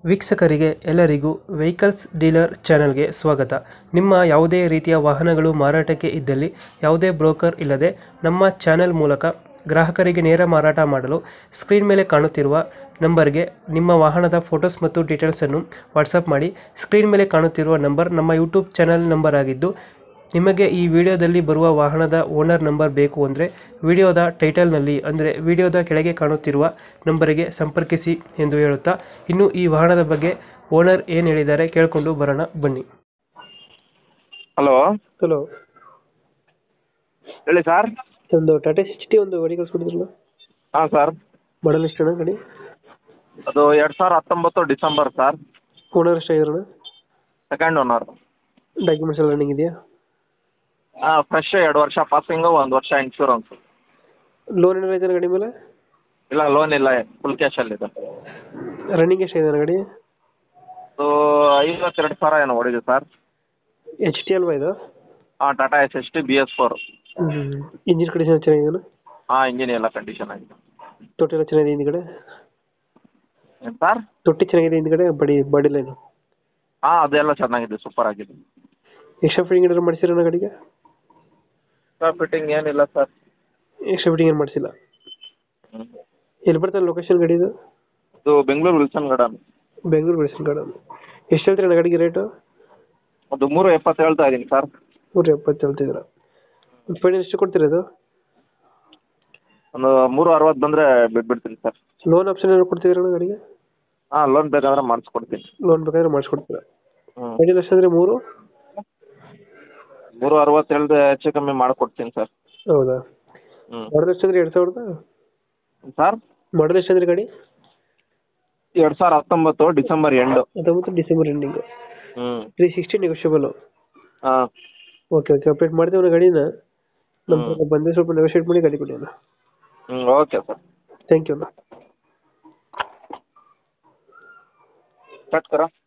ವೀಕ್ಷಕರಿಗೆ ಎಲ್ಲರಿಗೂ vehicles dealer ಚಾನೆಲ್ಗೆ ಸ್ವಾಗತ. ನಿಮ್ಮ ಯಾವುದೇ ರೀತಿಯ ವಾಹನಗಳು ಮಾರಾಟಕ್ಕೆ ಇದ್ದಲ್ಲಿ ಯಾವುದೇ ಬ್ರೋಕರ್ ಇಲ್ಲದೆ ನಮ್ಮ ಚಾನೆಲ್ ಮೂಲಕ ಗ್ರಾಹಕರಿಗೆ ನೇರ ಮಾರಾಟ ಮಾಡಲು ಸ್ಕ್ರೀನ್ ಮೇಲೆ ಕಾಣುತ್ತಿರುವ ನಂಬರ್ಗೆ ನಿಮ್ಮ ವಾಹನದ ಫೋಟೋಸ್ ಮತ್ತು ಡೀಟೇಲ್ಸನ್ನು ವಾಟ್ಸಪ್ ಮಾಡಿ. ಸ್ಕ್ರೀನ್ ಮೇಲೆ ಕಾಣುತ್ತಿರುವ ನಂಬರ್ ನಮ್ಮ ಯೂಟ್ಯೂಬ್ ಚಾನೆಲ್ ನಂಬರ್ ಆಗಿದ್ದು, ನಿಮಗೆ ಈ ವಿಡಿಯೋದಲ್ಲಿ ಬರುವ ವಾಹನದ ಓನರ್ ನಂಬರ್ ಬೇಕು ಅಂದರೆ ವಿಡಿಯೋದ ಟೈಟಲ್ನಲ್ಲಿ ಅಂದರೆ ವಿಡಿಯೋದ ಕೆಳಗೆ ಕಾಣುತ್ತಿರುವ ನಂಬರಿಗೆ ಸಂಪರ್ಕಿಸಿ ಎಂದು ಹೇಳುತ್ತಾ, ಇನ್ನು ಈ ವಾಹನದ ಬಗ್ಗೆ ಓನರ್ ಏನು ಹೇಳಿದ್ದಾರೆ ಕೇಳಿಕೊಂಡು ಬರೋಣ ಬನ್ನಿ. ಹಲೋ ಹಲೋ, ಹೇಳಿ ಸರ್. ಒಂದು ಟಾಟಾ 60 ಒಂದು ಗಾಡಿ ಕಳಿಸ್ಕೊಟ್ಟಿದ್ರಲ್ಲ, ಹಾಂ ಸರ್. ಮಾಡಲ್ ಎಷ್ಟು ಅಣ್ಣ ಗಾಡಿ? ಅದು 2019 ಡಿಸೆಂಬರ್ ಸರ್. ಓನರ್ ಎಷ್ಟಾಗಿರೋಣ? Second owner. ಡಾಕ್ಯುಮೆಂಟ್ಸ್ ಎಲ್ಲ ರನ್ನಿಂಗ್ ಇದೆಯಾ? ಹಾಂ, ಫ್ರೆಶ್ 2 ವರ್ಷ ಪಾಸಿಂಗು, 1 ವರ್ಷ ಇನ್ಶೂರೆನ್ಸ್. ಲೋನ್ ಏನಾರ ಐತೆ ಗಾಡಿ ಮೇಲೆ? ಇಲ್ಲ, ಲೋನ್ ಇಲ್ಲ, ಫುಲ್ ಕ್ಯಾಶಲ್ಲಿದೆ. ರನ್ನಿಂಗ್ ಎಷ್ಟಾಗಿದೆ ಗಾಡಿ? ಅದು 52,000 ಏನೋ ಹೊಡಿದೆ ಸರ್. ಎಚ್ ಟಿ ಅಲ್ವಾ ಇದು? ಹಾಂ, Tata SST BS4. Engine condition ಚೆನ್ನಾಗಿದೆಯಾ? ಹಾಂ, ಇಂಜಿನ್ ಎಲ್ಲ ಕಂಡೀಷನ್ ಆಗಿದೆ. ತೊಟ್ಟಿ ಎಲ್ಲ ಚೆನ್ನಾಗಿದೆ ಹಿಂದ್ಗಡೆ? ಏನು ಸರ್? ತೊಟ್ಟಿ ಚೆನ್ನಾಗಿದೆ ಹಿಂದ್ಗಡೆ, ಬಾಡಿ ಲೈನ್? ಹಾಂ, ಅದೆಲ್ಲ ಚೆನ್ನಾಗಿದೆ, ಸೂಪರ್ ಆಗಿದೆ. ಎಕ್ಸ್ಟ್ರಾ ಫಿಟ್ಟಿಂಗ್ ಏನಾದ್ರು ಮಾಡಿಸಿರೋಣ ಗಾಡಿಗೆ? ಫಿಟ್ಟಿಂಗ್ ಏನಿಲ್ಲ ಸರ್. ಎಕ್ಸ್ಟ್ರಾ ಫಿಟ್ಟಿಂಗ್ ಏನು ಮಾಡಿಸಿಲ್ಲ? ಎಲ್ಲಿ ಬರ್ತದೆ ಲೊಕೇಶನ್ ಗಾಡಿ ಇದು? ಇದು Bengaluru Wilson Garden. Bengaluru Wilson Garden. ಎಷ್ಟು ಹೇಳ್ತೀರಾ ಗಾಡಿಗೆ ರೇಟು? ಅದು 370 ಹೇಳ್ತಾ ಇದ್ದೀನಿ ಸರ್. 370 ಹೇಳ್ತಿದ್ದೀರಾ? ಒಂದು ಫೈನಲ್ ಎಷ್ಟು ಕೊಡ್ತೀರಾ ಅದು? ಒಂದು 360 ಬಂದರೆ ಬಿಟ್ಬಿಡ್ತೀನಿ ಸರ್. ಲೋನ್ ಆಪ್ಷನ್ ಏನಾದ್ರು ಕೊಡ್ತಿದ್ದೀರಾ ಗಾಡಿಗೆ? ಹಾಂ, ಲೋನ್ ಬೇಕಾದ್ರೆ ಮಾಡಿಸ್ಕೊಡ್ತೀನಿ. ಲೋನ್ ಬೇಕಾದ್ರೆ ಮಾಡಿಸ್ಕೊಡ್ತೀರಾ? ಹ್ಞೂ, ಫೈನಲ್ ಎಷ್ಟಂದರೆ 360 ಹೇಳ್ದೆ ಹೆಚ್ಚು ಕಮ್ಮಿ ಮಾಡಿಕೊಡ್ತೀನಿ ಸರ್. ಹೌದಾ? ಹ್ಞೂ ಮಾಡಲ್ ಎಷ್ಟಂದ್ರೆ 2000? ಸರ್, ಮಾಡಲ್ ಎಷ್ಟಂದ್ರೆ ಗಾಡಿ? 2019 ಡಿಸೆಂಬರ್ ಎಂಡು. 19 December ending. ಹ್ಞೂ 360 ನೆಗೋಷಿಯಬಲ್? ಹಾಂ. ಓಕೆ ಅಪ್ಡೇಟ್ ಮಾಡ್ತೀವಿ ಗಾಡಿನ. ನಮ್ಮ ಬಂದರೆ ಸ್ವಲ್ಪ ನೆಗೋಷಿಯೇಟ್ ಮಾಡಿ ಗಾಡಿ ಕೊಡಿ ಅಣ್ಣ. Okay sir. ಥ್ಯಾಂಕ್ ಯು ಅಣ್ಣ. ಕಟ್ ಕರ.